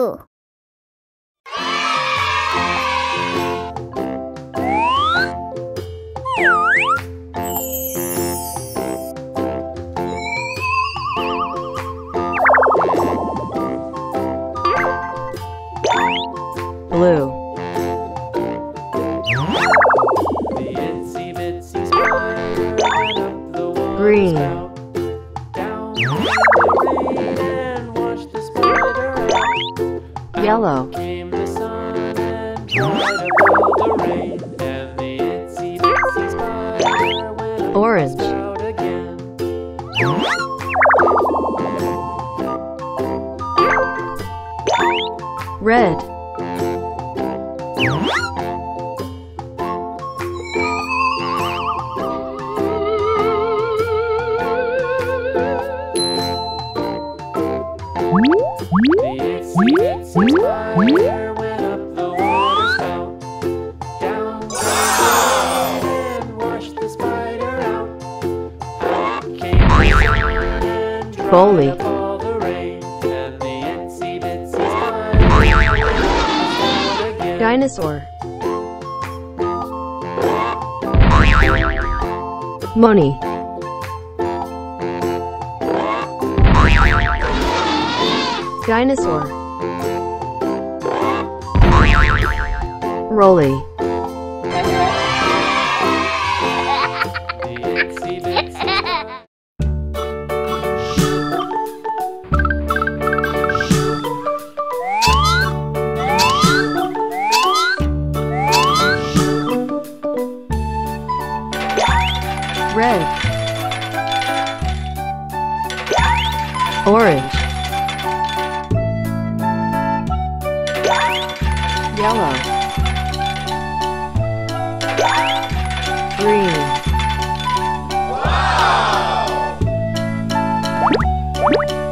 blue. Blue. The itsy bitsy spider went up the water Green. spout. Down came the rain and washed the spider out. Yellow. Out came the sun and dried up all the rain. And the itsy bitsy spider went up Orange. the spout again. Red. The itsy bitsy spider went up the water spout. Down came the rain and washed the spider out. Out came the sun and dried Bowley. up all the rain. And the itsy bitsy spider went up the spout again. Dinosaur. Money. Dinosaur. Rolly. The itsy bitsy Red. Orange. Yellow. Green.